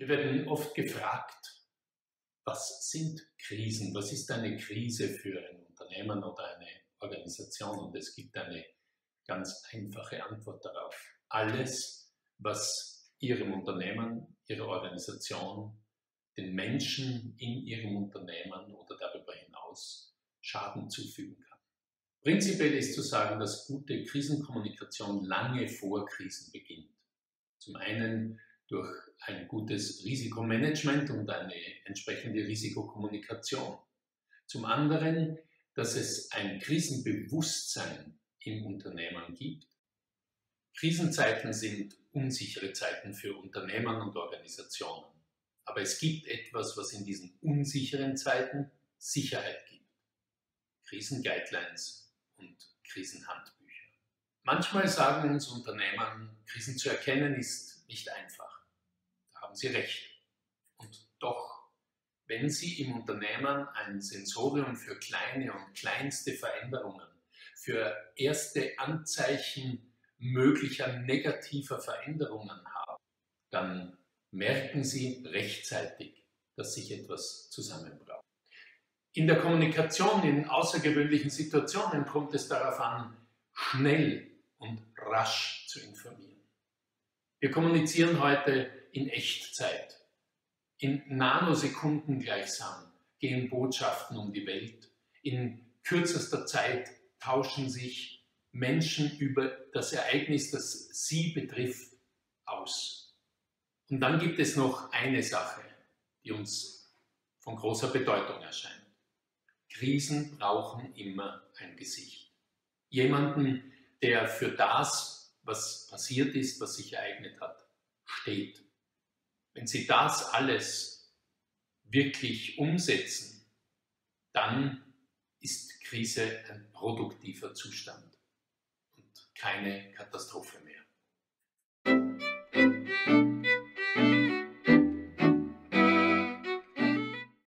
Wir werden oft gefragt, was sind Krisen? Was ist eine Krise für ein Unternehmen oder eine Organisation? Und es gibt eine ganz einfache Antwort darauf. Alles, was Ihrem Unternehmen, Ihrer Organisation, den Menschen in Ihrem Unternehmen oder darüber hinaus Schaden zufügen kann. Prinzipiell ist zu sagen, dass gute Krisenkommunikation lange vor Krisen beginnt. Zum einen durch ein gutes Risikomanagement und eine entsprechende Risikokommunikation. Zum anderen, dass es ein Krisenbewusstsein im Unternehmen gibt. Krisenzeiten sind unsichere Zeiten für Unternehmen und Organisationen. Aber es gibt etwas, was in diesen unsicheren Zeiten Sicherheit gibt. Krisenguidelines und Krisenhandbücher. Manchmal sagen uns Unternehmen, Krisen zu erkennen ist nicht einfach. Da haben sie recht. Und doch, wenn Sie im Unternehmen ein Sensorium für kleine und kleinste Veränderungen, für erste Anzeichen möglicher negativer Veränderungen haben, dann merken Sie rechtzeitig, dass sich etwas zusammenbraut. In der Kommunikation in außergewöhnlichen Situationen kommt es darauf an, schnell und rasch zu informieren. Wir kommunizieren heute in Echtzeit. In Nanosekunden gleichsam gehen Botschaften um die Welt. In kürzester Zeit tauschen sich Menschen über das Ereignis, das sie betrifft, aus. Und dann gibt es noch eine Sache, die uns von großer Bedeutung erscheint. Krisen brauchen immer ein Gesicht. Jemanden, der für das, was passiert ist, was sich ereignet hat, steht. Wenn Sie das alles wirklich umsetzen, dann ist Krise ein produktiver Zustand und keine Katastrophe.